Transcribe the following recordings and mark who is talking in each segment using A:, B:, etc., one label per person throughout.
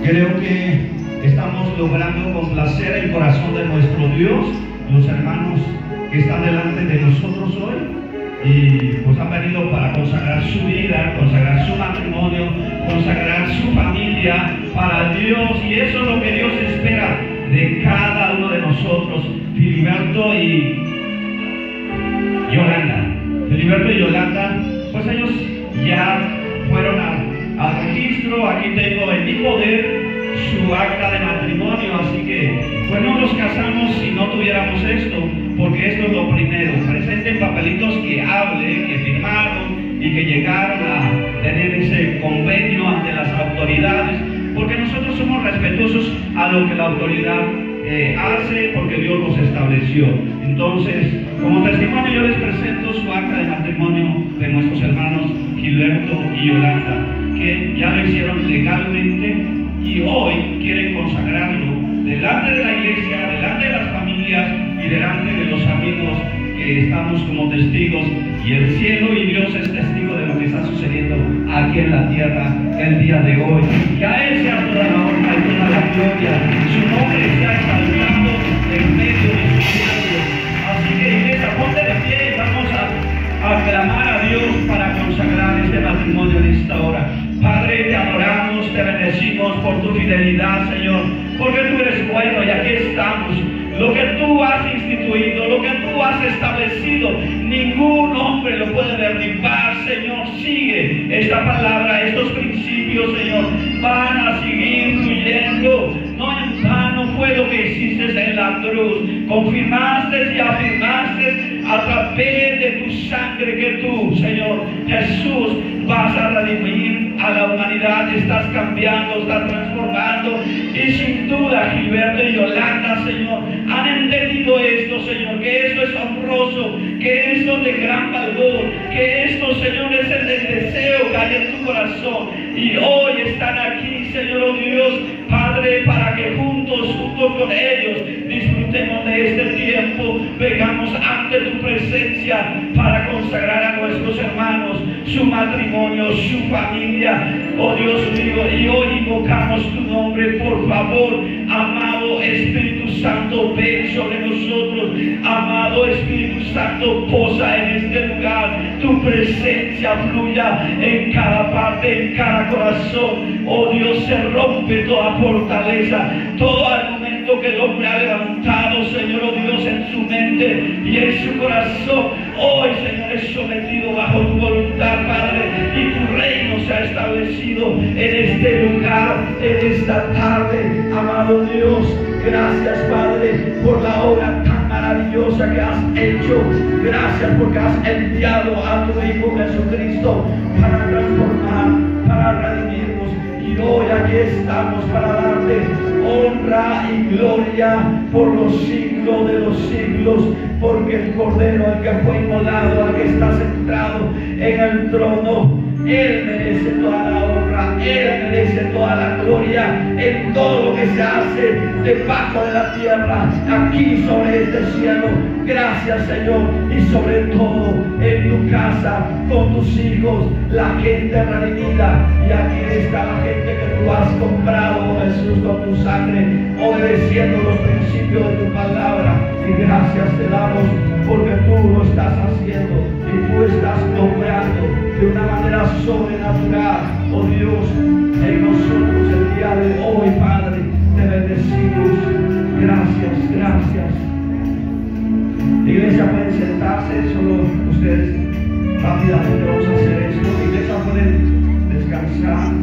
A: Creo que estamos logrando complacer el corazón de nuestro Dios, los hermanos que están delante de nosotros hoy, y pues han venido para consagrar su vida, consagrar su matrimonio, consagrar su familia para Dios, y eso es lo que Dios espera de cada uno de nosotros. Filiberto y Yolanda, pues ellos ya fueron al registro. Aquí tengo en mi poder su acta de matrimonio, así que pues no nos casamos si no tuviéramos esto, porque esto es lo primero. Presenten papelitos que hablen, que firmaron y que llegaron a tener ese convenio ante las autoridades, porque nosotros somos respetuosos a lo que la autoridad hace, porque Dios los estableció. Entonces, como testimonio, yo les presento su acta de matrimonio de nuestros hermanos Gilberto y Yolanda, que ya lo hicieron legalmente y hoy quieren consagrarlo delante de la iglesia, delante de las familias y delante de los amigos que estamos como testigos, y el cielo y Dios es testigo de lo que está sucediendo aquí en la tierra el día de hoy. Que a Él sea toda la honra y toda la gloria, su nombre sea exaltado en medio de su pueblo. Así que iglesia, ponte de pie y vamos a clamar a Dios para consagrar este matrimonio en esta hora. Padre, te adoramos, te bendecimos por tu fidelidad, Señor, porque tú eres bueno y aquí estamos. Lo que tú has instituido, lo que tú has establecido, ningún hombre lo puede derribar, Señor. Sigue esta palabra, estos principios, Señor, van a seguir fluyendo. No en vano fue lo que hiciste en la cruz. Confirmaste y afirmaste a través de tu sangre que tú, Señor Jesús, vas a redimir a la humanidad. Estás cambiando, estás transformando, y sin duda Gilberto y Yolanda, Señor, han entendido esto, Señor, que esto es honroso, que esto es de gran valor, que esto, Señor, es el deseo que hay en tu corazón, y hoy están aquí, Señor, oh Dios, Padre, para que junto con ellos disfrutemos de este tiempo. Vengamos ante tu presencia para consagrar a nuestros hermanos, su matrimonio, su familia, oh Dios mío, y hoy invocamos tu nombre. Por favor, amado Espíritu Santo, ven sobre nosotros. Amado Espíritu Santo, posa en este lugar. Tu presencia fluya en cada parte, en cada corazón. Oh Dios, se rompe toda fortaleza, todo argumento que el hombre ha levantado, Señor, oh Dios, en su mente y en su corazón. Hoy, Señor, es sometido bajo tu voluntad, Padre, y tu reino se ha establecido en este lugar, en esta tarde. Amado Dios, gracias, Padre, por la obra tan maravillosa que has hecho. Gracias porque has enviado a tu Hijo Jesucristo para transformar, para redimirnos. Y hoy aquí estamos para darte honra y gloria por los siglos de los siglos, porque el Cordero, el que fue inmolado, el que está sentado en el trono, Él merece toda la honra, Él merece toda la gloria en todo lo que se hace debajo de la tierra, aquí sobre este cielo. Gracias, Señor, y sobre todo en tu casa, con tus hijos, la gente redimida. Y aquí está la gente que tú has comprado, Jesús, con tu sangre, obedeciendo los principios de tu palabra. Y gracias te damos porque tú lo estás haciendo y tú estás obrando de una manera sobrenatural, oh Dios, en nosotros el día de hoy, Padre. Te bendecimos. Gracias, gracias. Iglesia, pueden sentarse, solo ustedes rápidamente vamos a hacer esto. Iglesia, pueden descansar.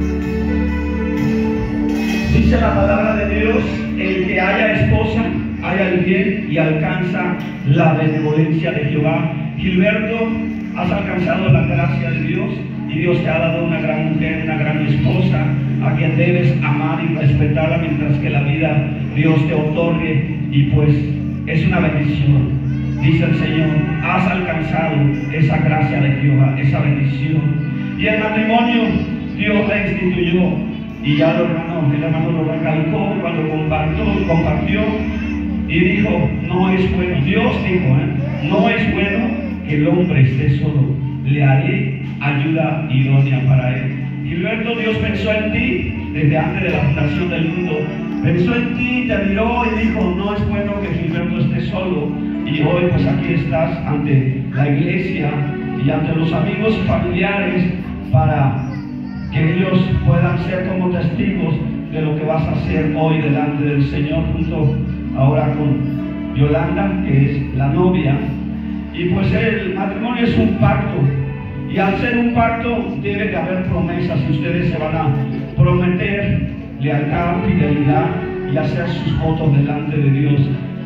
A: Dice la palabra de Dios: el que haya esposa, haya el bien y alcanza la benevolencia de Jehová. Gilberto, has alcanzado la gracia de Dios y Dios te ha dado una gran mujer, una gran esposa a quien debes amar y respetarla mientras que la vida Dios te otorgue, y pues es una bendición. Dice el Señor, has alcanzado esa gracia de Jehová, esa bendición. Y el matrimonio Dios la instituyó, y ya el hermano lo recalcó cuando compartió y dijo: no es bueno, Dios dijo, no es bueno que el hombre esté solo, le haré ayuda idónea para él. Gilberto, Dios pensó en ti desde antes de la fundación del mundo. Pensó en ti, te miró y dijo, no es bueno que Gilberto esté solo. Y hoy pues aquí estás ante la iglesia y ante los amigos y familiares para que ellos puedan ser como testigos de lo que vas a hacer hoy delante del Señor, junto ahora con Yolanda, que es la novia. Y pues el matrimonio es un pacto, y al ser un pacto debe de haber promesas, y ustedes se van a prometer lealtad, fidelidad y hacer sus votos delante de Dios.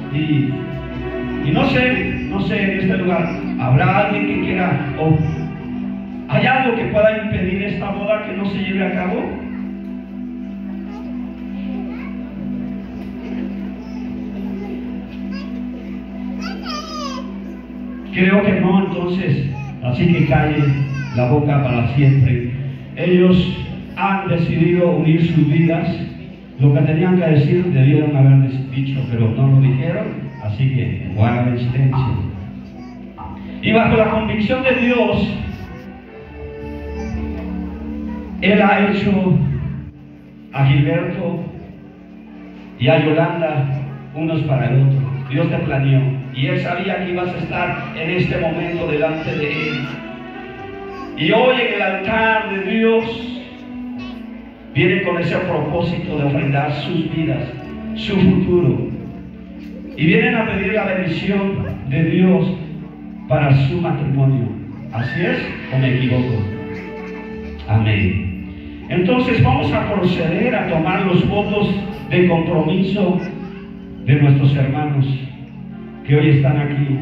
A: Y no sé en este lugar, ¿habrá alguien que quiera, o hay algo que pueda impedir esta boda que no se lleve a cabo? Creo que no, entonces, así que calle la boca para siempre. Ellos han decidido unir sus vidas. Lo que tenían que decir debieron haber dicho, pero no lo dijeron, así que guarden silencio. Y bajo la convicción de Dios, Él ha hecho a Gilberto y a Yolanda unos para el otro. Dios te planeó y Él sabía que ibas a estar en este momento delante de Él. Y hoy en el altar de Dios vienen con ese propósito de ofrendar sus vidas, su futuro. Y vienen a pedir la bendición de Dios para su matrimonio. ¿Así es o me equivoco? Amén. Entonces vamos a proceder a tomar los votos de compromiso de nuestros hermanos que hoy están aquí.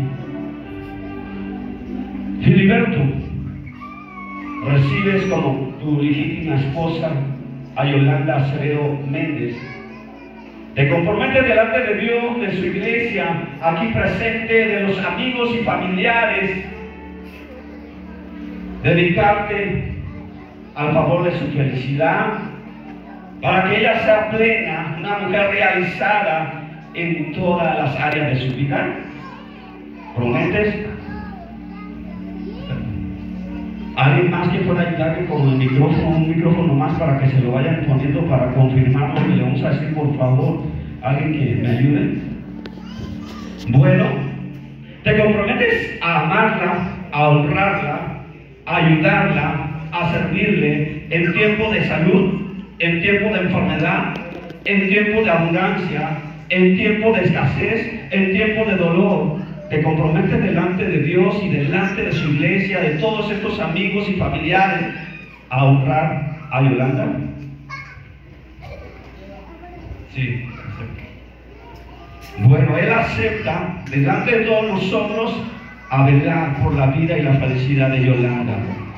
A: Filiberto, recibes como tu legítima esposa a Yolanda Acevedo Méndez. Te comprometes delante de Dios, de su iglesia, aquí presente, de los amigos y familiares, dedicarte al favor de su felicidad, para que ella sea plena, una mujer realizada en todas las áreas de su vida. ¿Prometes? ¿Alguien más que pueda ayudarme con el micrófono? Un micrófono más para que se lo vayan poniendo para confirmar lo que le vamos a decir, por favor. ¿Alguien que me ayude? Bueno, te comprometes a amarla, a honrarla, a ayudarla, a servirle en tiempo de salud, en tiempo de enfermedad, en tiempo de abundancia, en tiempo de escasez, en tiempo de dolor. Te comprometes delante de Dios y delante de su iglesia, de todos estos amigos y familiares, a honrar a Yolanda. Sí, acepta. Bueno, él acepta delante de todos nosotros a velar por la vida y la felicidad de Yolanda.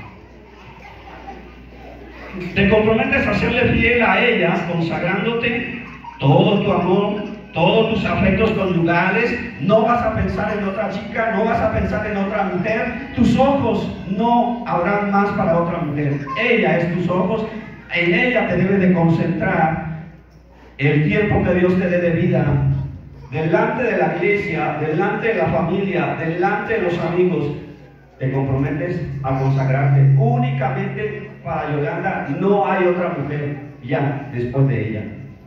A: Te comprometes a serle fiel a ella, consagrándote todo tu amor, todos tus afectos conyugales. No vas a pensar en otra chica, no vas a pensar en otra mujer. Tus ojos no habrán más para otra mujer. Ella es tus ojos, en ella te debes de concentrar el tiempo que Dios te dé de vida. Delante de la iglesia, delante de la familia, delante de los amigos, te comprometes a consagrarte únicamente para Yolanda. No hay otra mujer ya después de ella.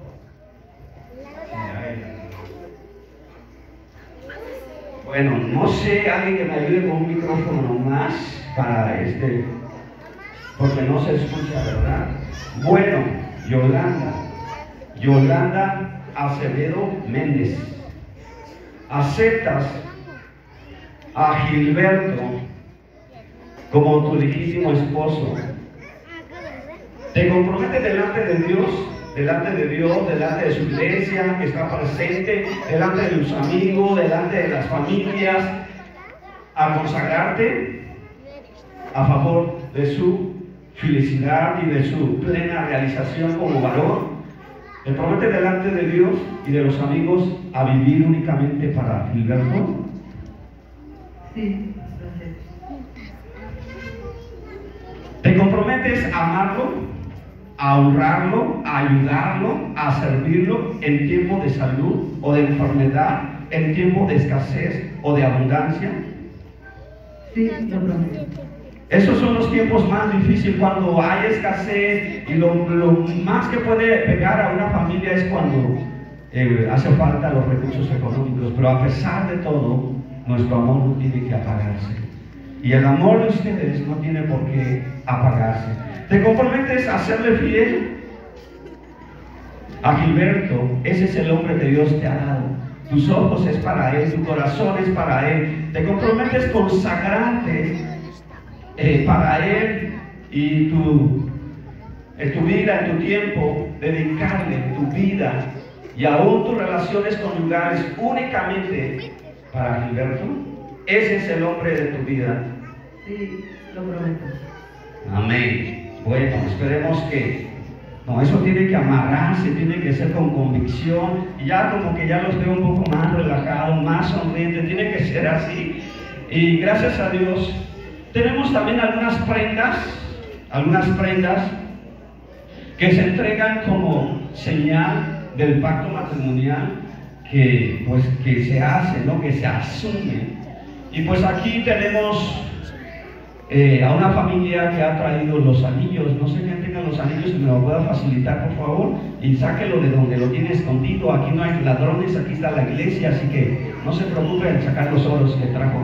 A: Bueno, no sé, alguien que me ayude con un micrófono más para porque no se escucha, ¿verdad? Bueno, Yolanda Acevedo Méndez, ¿aceptas a Gilberto como tu legítimo esposo? Te comprometes delante de Dios, delante de su iglesia que está presente, delante de tus amigos, delante de las familias, a consagrarte a favor de su felicidad y de su plena realización como varón. Te prometes delante de Dios y de los amigos a vivir únicamente para Gilberto.
B: Sí.
A: Te comprometes a amarlo, a honrarlo, a ayudarlo, a servirlo en tiempo de salud o de enfermedad, en tiempo de escasez o de abundancia.
B: Sí, lo prometo.
A: Esos son los tiempos más difíciles, cuando hay escasez, y lo más que puede pegar a una familia es cuando hace falta los recursos económicos. Pero a pesar de todo, nuestro amor no tiene que apagarse, y el amor de ustedes no tiene por qué apagarse. ¿Te comprometes a serle fiel a Gilberto? Ese es el hombre que Dios te ha dado. Tus ojos es para Él, tu corazón es para Él. ¿Te comprometes consagrarte para Él, y tu vida, en tu tiempo, dedicarle tu vida y aún tus relaciones conyugales únicamente para Gilberto? Ese es el hombre de tu vida.
B: Sí, lo prometo.
A: Amén. Bueno, esperemos que... No, eso tiene que amarrarse, tiene que ser con convicción. Y ya como que ya los veo un poco más relajados, más sonrientes. Tiene que ser así. Y gracias a Dios, tenemos también algunas prendas que se entregan como señal del pacto matrimonial que se hace, ¿no? Que se asume. Y pues aquí tenemos a una familia que ha traído los anillos. No sé quién tenga los anillos, si me lo pueda facilitar, por favor, y sáquelo de donde lo tiene escondido. Aquí no hay ladrones, aquí está la iglesia, así que no se preocupe en sacar los oros que trajo.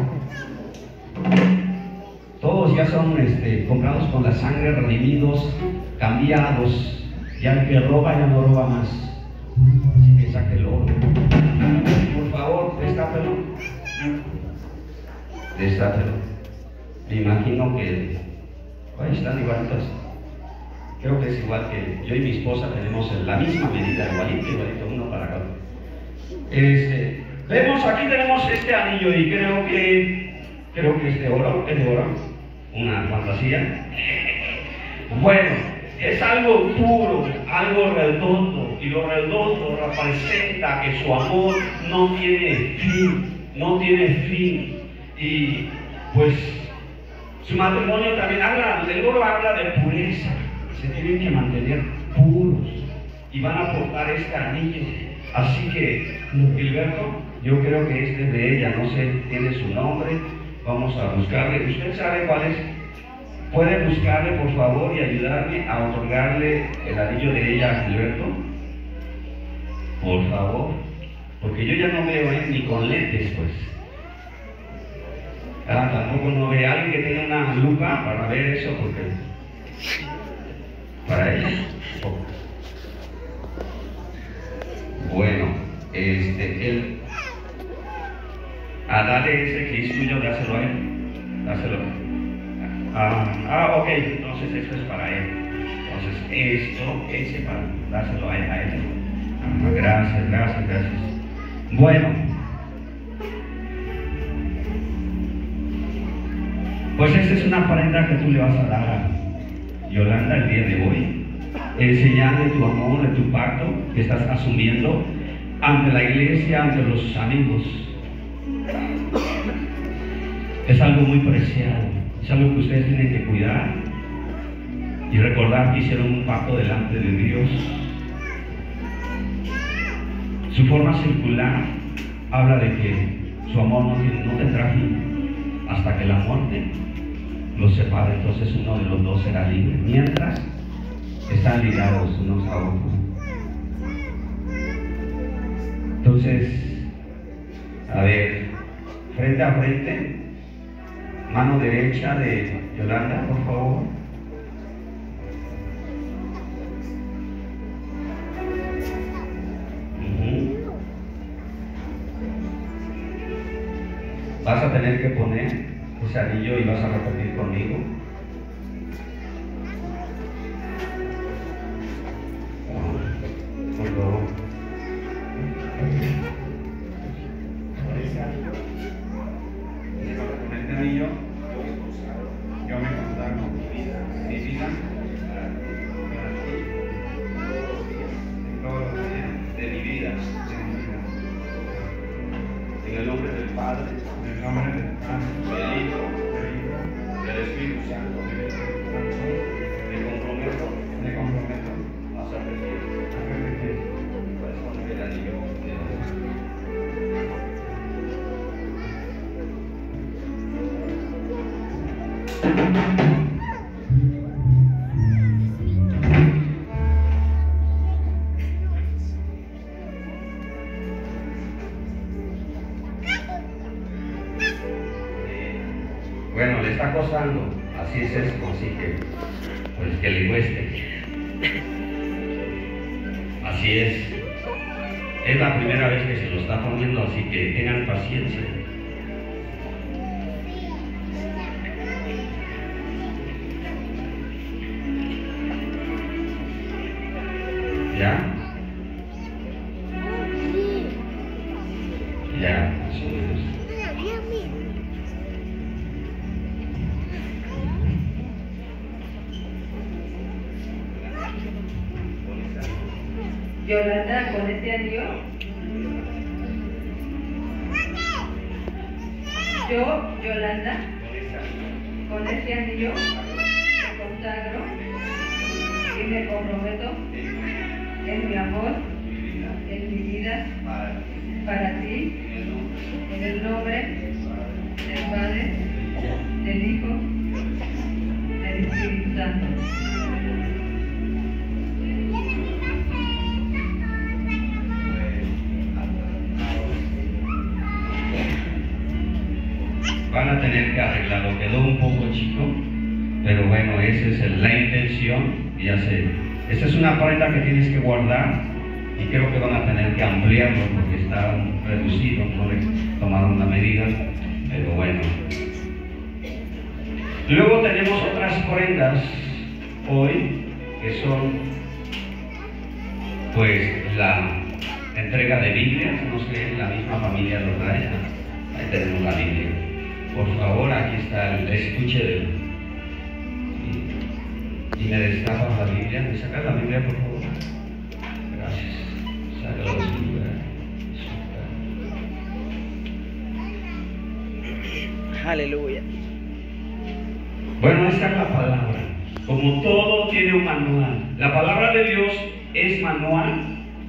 A: Todos ya son comprados con la sangre, redimidos, cambiados. Ya el que roba ya no roba más. Así que saque el oro. Por favor, destápelo. Destápelo. Me imagino que están igualitos. Creo que es igual que yo y mi esposa tenemos la misma medida, igualito, uno para cada uno. Vemos, aquí tenemos este anillo, y creo que es de oro, una fantasía. Bueno, es algo puro, algo redondo, y lo redondo representa que su amor no tiene fin, y pues su matrimonio también el oro habla de pureza. Se tienen que mantener puros y van a portar este anillo. Así que Gilberto, yo creo que este es de ella, no sé, tiene su nombre. Vamos a buscarle. ¿Usted sabe cuál es? ¿Puede buscarle, por favor, y ayudarme a otorgarle el anillo de ella a Gilberto? Por favor, porque yo ya no veo ni con lentes, pues. Tampoco no ve a alguien que tenga una lupa para ver eso, porque para ella. Bueno, dale ese que es tuyo, dáselo a él. Dáselo. Ok, entonces eso es para él. Entonces ese para dárselo a él. Gracias. Bueno, pues esta es una prenda que tú le vas a dar a Yolanda el día de hoy, enseñarle tu amor, de tu pacto que estás asumiendo ante la iglesia, ante los amigos. Es algo muy preciado, es algo que ustedes tienen que cuidar y recordar que hicieron un pacto delante de Dios. Su forma circular habla de que su amor no tendrá fin hasta que la muerte los separe. Entonces uno de los dos será libre, mientras están ligados unos a otros. Entonces, a ver, frente a frente, mano derecha de Yolanda, por favor. Vas a tener que poner ese anillo y vas a repetir conmigo. Por favor. Con este anillo yo me consagro mi vida todos los días de mi vida. En el nombre del Padre, del Hijo, del Espíritu Santo.
C: Bueno, le está costando, así es esto, así que, pues que le cueste. Así es la primera vez que se lo está poniendo, así que tengan paciencia. ¿Ya? Ya, así es.
B: Yolanda, con este anillo. Yo, Yolanda, con este anillo me consagro y me comprometo en mi amor, en mi vida, para ti, en el nombre del Padre, del Hijo, del Espíritu Santo.
C: Van a tener que arreglarlo, quedó un poco chico, pero bueno, esa es la intención. Y ya sé, esta es una prenda que tienes que guardar y creo que van a tener que ampliarlo porque está reducido, no le tomaron la medida, pero bueno. Luego tenemos otras prendas hoy que son pues la entrega de Biblias, no sé, la misma familia lo trae, ahí tenemos la Biblia. Por favor, aquí está el estuche de... Y me destapas la Biblia. ¿Me sacas la Biblia, por favor? Gracias. Sácalo de su lugar.
D: Aleluya.
A: Bueno, esta es la palabra. Como todo tiene un manual. La palabra de Dios es manual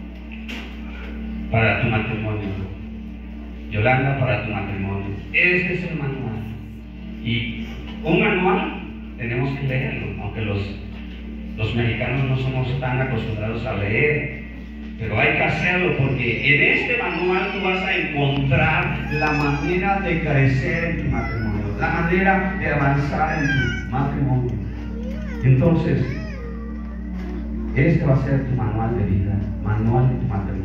A: para tu matrimonio. Yolanda, para tu matrimonio. Ese es el manual. Y un manual tenemos que leerlo, aunque los mexicanos no somos tan acostumbrados a leer, pero hay que hacerlo porque en este manual tú vas a encontrar la manera de crecer en tu matrimonio, la manera de avanzar en tu matrimonio. Entonces, este va a ser tu manual de vida, manual de tu matrimonio.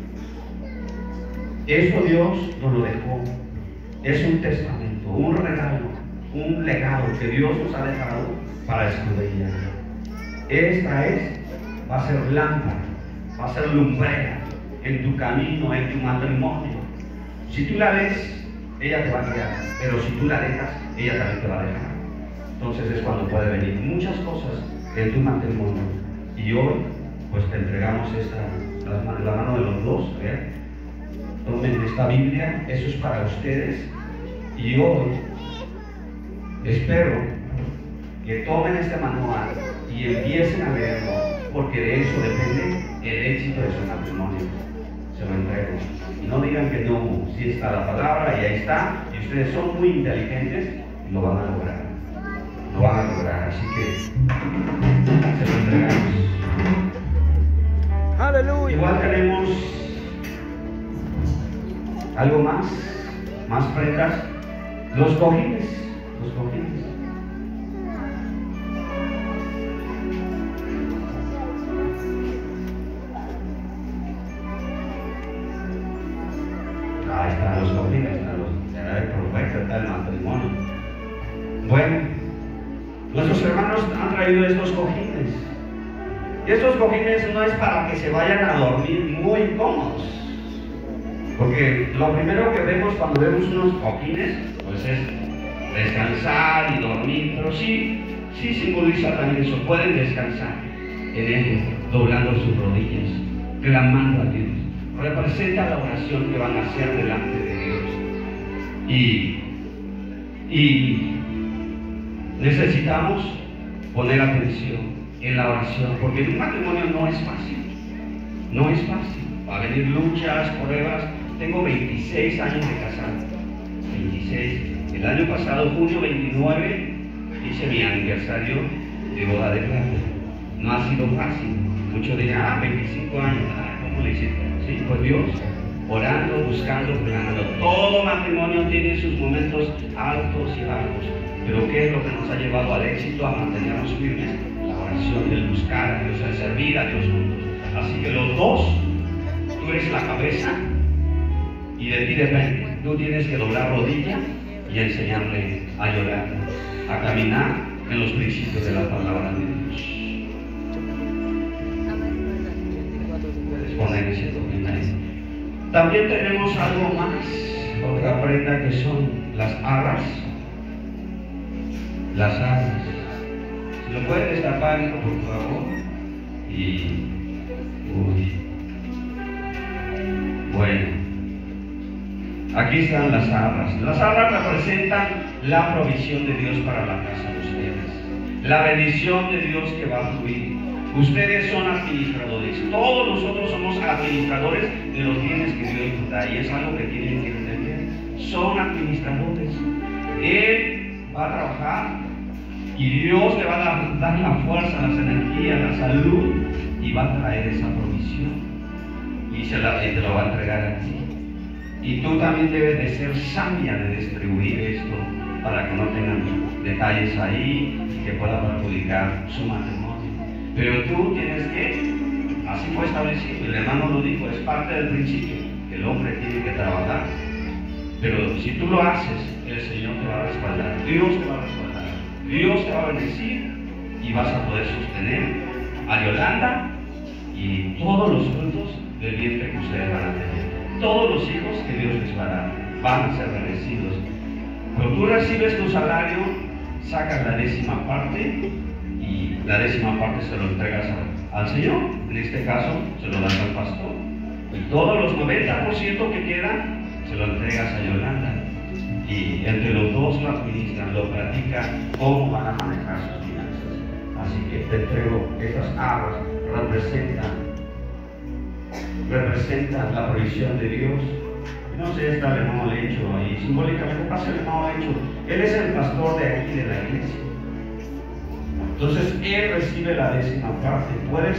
A: Eso Dios nos lo dejó. Es un testamento, un regalo, un legado que Dios nos ha dejado para escudriñar. Esta va a ser lámpara, va a ser lumbrera en tu camino, en tu matrimonio. Si tú la lees, ella te va a guiar, pero si tú la dejas, ella también te va a dejar. Entonces es cuando puede venir muchas cosas en tu matrimonio. Y hoy, pues te entregamos la mano de los dos, ¿eh? Tomen esta Biblia, eso es para ustedes. Y hoy espero que tomen este manual y empiecen a leerlo, porque de eso depende el éxito de su matrimonio. Se lo entrego. Y no digan que no, si está la palabra y ahí está, y ustedes son muy inteligentes y lo van a lograr. Lo van a lograr, así que se lo entregamos.
D: Aleluya.
A: Igual tenemos algo más prendas, los cojines. Ahí están los cojines, será el profeta, está el matrimonio. Bueno, nuestros hermanos han traído estos cojines. Y estos cojines no es para que se vayan a dormir muy cómodos. Porque lo primero que vemos cuando vemos unos cojines, pues es descansar y dormir, pero sí simboliza también eso, pueden descansar en ellos, doblando sus rodillas, clamando a Dios, representa la oración que van a hacer delante de Dios. Y necesitamos poner atención en la oración, porque un matrimonio no es fácil, va a venir luchas, pruebas. Tengo 26 años de casado, 26. El año pasado, junio 29,
C: hice mi aniversario de boda de plata. No ha sido fácil. Muchos dirán, 25 años, ¿cómo le hiciste? Sí, pues Dios, orando, buscando, orando. Todo matrimonio tiene sus momentos altos y bajos. Pero ¿qué es lo que nos ha llevado al éxito, a mantenernos firmes? La oración, el buscar a Dios, el servir a Dios juntos. Así que los dos, tú eres la cabeza y de ti depende. Tú tienes que doblar rodilla y enseñarle a llorar, a caminar en los principios de la palabra de Dios. Puedes poner ese toque ahí. También tenemos algo más, otra prenda que son las arras. Las arras. Si lo puedes destapar, hijo, por favor. Y bueno, aquí están las arras. Las arras representan la provisión de Dios para la casa de ustedes, la bendición de Dios que va a fluir. Ustedes son administradores, todos nosotros somos administradores de los bienes que Dios nos da, y es algo que tienen que entender. Son administradores. Él va a trabajar y Dios le va a dar la fuerza, las energías, la salud, y va a traer esa provisión y te lo va a entregar a ti. Y tú también debes de ser sabia de distribuir esto para que no tengan detalles ahí y que pueda perjudicar su matrimonio. Pero tú tienes que, así fue establecido, el hermano lo dijo, es parte del principio, que el hombre tiene que trabajar. Pero si tú lo haces, el Señor te va a respaldar, Dios te va a respaldar, Dios te va a bendecir y vas a poder sostener a Yolanda y todos los frutos del vientre que ustedes van a tener. Todos los hijos que Dios les va a dar van a ser bendecidos. Cuando tú recibes tu salario, sacas la 10ª parte y la 10ª parte se lo entregas al Señor. En este caso, se lo das al pastor. Y todos los 90% que quedan, se lo entregas a Yolanda. Y entre los dos lo administran, lo platican, cómo van a manejar sus finanzas. Así que te entrego estas arras, representan la provisión de Dios. No sé, está el hermano Lecho ahí, simbólicamente pasa el hermano Lecho. Él es el pastor de aquí de la iglesia. Entonces él recibe la 10ª parte. Puedes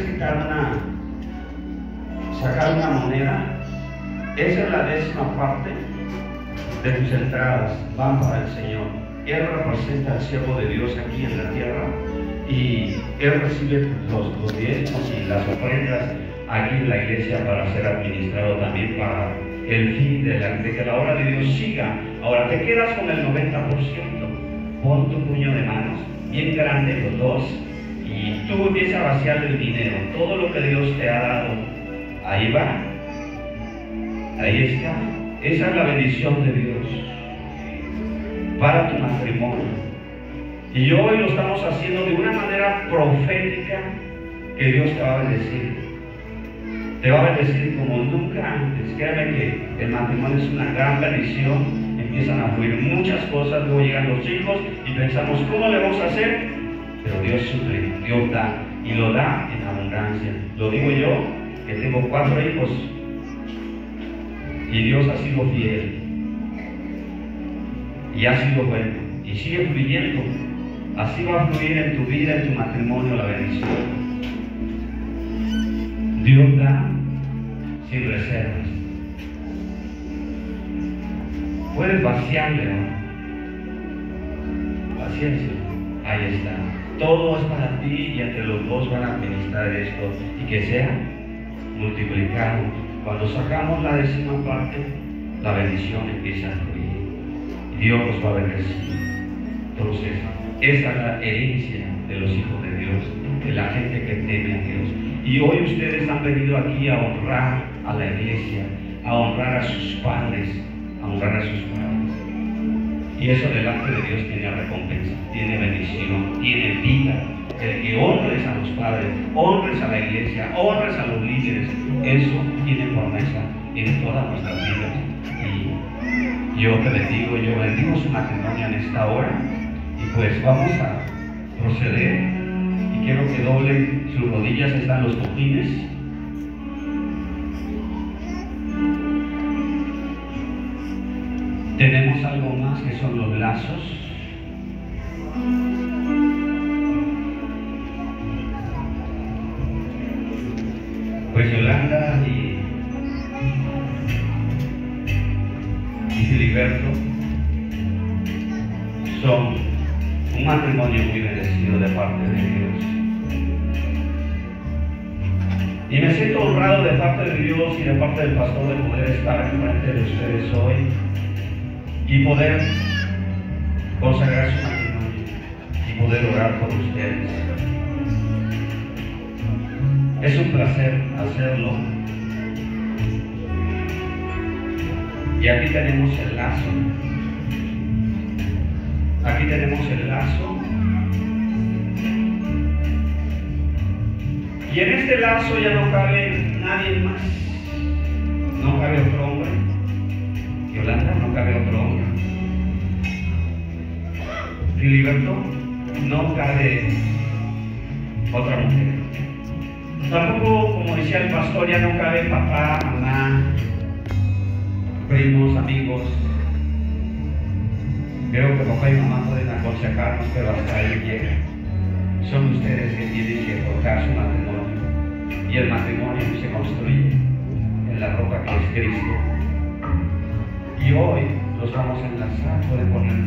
C: sacar una moneda. Esa es la 10ª parte de tus entradas, van para el Señor. Él representa al siervo de Dios aquí en la tierra y él recibe los diezmos y las ofrendas aquí en la iglesia para ser administrado también para el fin de que la obra de Dios siga. Ahora te quedas con el 90%. Pon tu puño de manos bien grande, los dos, y tú empiezas a vaciar el dinero, todo lo que Dios te ha dado. Ahí va, ahí está. Esa es la bendición de Dios para tu matrimonio. Y hoy lo estamos haciendo de una manera profética, que Dios te va a bendecir. Te va a bendecir como nunca antes. Créeme que el matrimonio es una gran bendición. Empiezan a fluir muchas cosas, luego llegan los hijos y pensamos, ¿cómo le vamos a hacer? Pero Dios suple, Dios da, y lo da en abundancia. Lo digo yo, que tengo 4 hijos, y Dios ha sido fiel, y ha sido bueno, y sigue fluyendo. Así va a fluir en tu vida, en tu matrimonio, la bendición. Dios da sin reservas. Puedes vaciarle, ¿no? Paciencia, ahí está. Todo es para ti y entre los dos van a administrar esto y que sea multiplicado. Cuando sacamos la 10ª parte, la bendición empieza a fluir. Dios nos va a bendecir. Entonces, esa es la herencia de los hijos de Dios, de la gente que teme a Dios. Y hoy ustedes han venido aquí a honrar a la iglesia, a honrar a sus padres, a honrar a sus padres. Y eso delante de Dios tiene recompensa, tiene bendición, tiene vida. El que honres a los padres, honres a la iglesia, honres a los líderes, eso tiene promesa en todas nuestras vidas. Y yo te bendigo, yo bendigo su matrimonio en esta hora. Y pues vamos a proceder. Y quiero que doblen sus rodillas, están los cojines. Tenemos algo más que son los lazos. Filiberto son un matrimonio muy bendecido de parte de Dios. Y me siento honrado de parte de Dios y de parte del pastor de poder estar enfrente de ustedes hoy y poder consagrar su matrimonio y poder orar por ustedes. Es un placer hacerlo. Y aquí tenemos el lazo. Aquí tenemos el lazo. Y en este lazo ya no cabe nadie más. No cabe otro hombre. Yolanda, no cabe otro hombre. Filiberto, no cabe otra mujer. Tampoco, como decía el pastor, ya no cabe papá, mamá, primos, amigos. Creo que papá y mamá pueden aconsejarnos, pero hasta ahí llega. Son ustedes que tienen que forjar su matrimonio. Y el matrimonio se construye en la roca que es Cristo. Y hoy los vamos a enlazar, pueden ponerlo.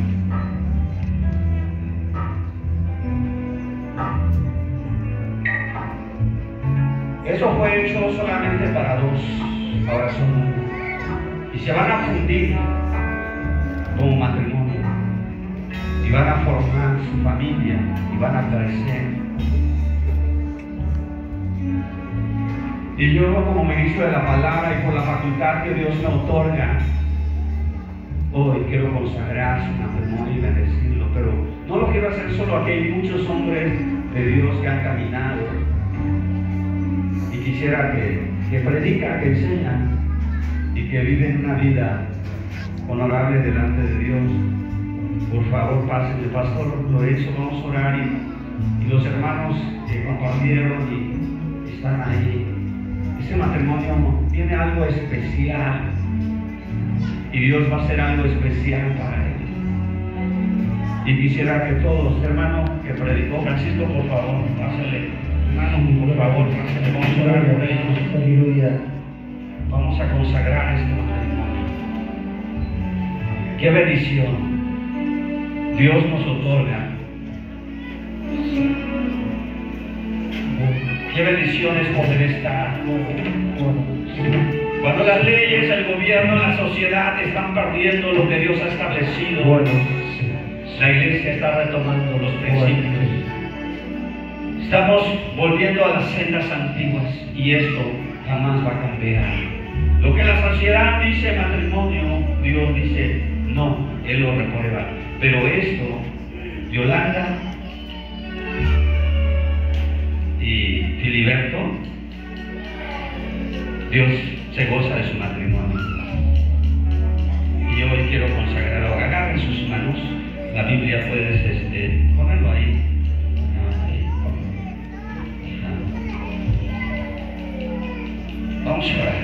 C: Eso fue hecho solamente para dos, ahora son uno. Y se van a fundir como matrimonio. Y van a formar su familia y van a crecer. Y yo, como ministro de la palabra y por la facultad que Dios me otorga, hoy quiero consagrar su matrimonio y bendecirlo, pero no lo quiero hacer solo. Aquí hay muchos hombres de Dios que han caminado y quisiera que predican, que enseñan y que viven una vida honorable delante de Dios. Por favor, pasen. El pastor lo hizo, vamos a orar y los hermanos que compartieron y están ahí. Este matrimonio tiene algo especial y Dios va a hacer algo especial para él. Y quisiera que todos, hermano que predicó Francisco, por favor, pásale. Hermano, por favor, pásale. Vamos a orar por ellos. Aleluya. Vamos a consagrar este matrimonio. Qué bendición Dios nos otorga. Qué bendición es poder estar. Cuando las leyes, el gobierno, la sociedad están perdiendo lo que Dios ha establecido, la iglesia está retomando los principios. Estamos volviendo a las sendas antiguas y esto jamás va a cambiar. Lo que la sociedad dice matrimonio, Dios dice no, Él lo reprueba. Pero esto, Yolanda y Filiberto, Dios se goza de su matrimonio. Y hoy quiero consagrarlo. Agarren sus manos. La Biblia puedes ponerlo ahí. Vamos a orar.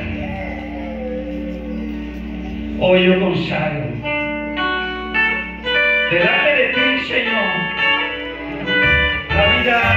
C: Hoy yo consagro delante de ti, Señor, la vida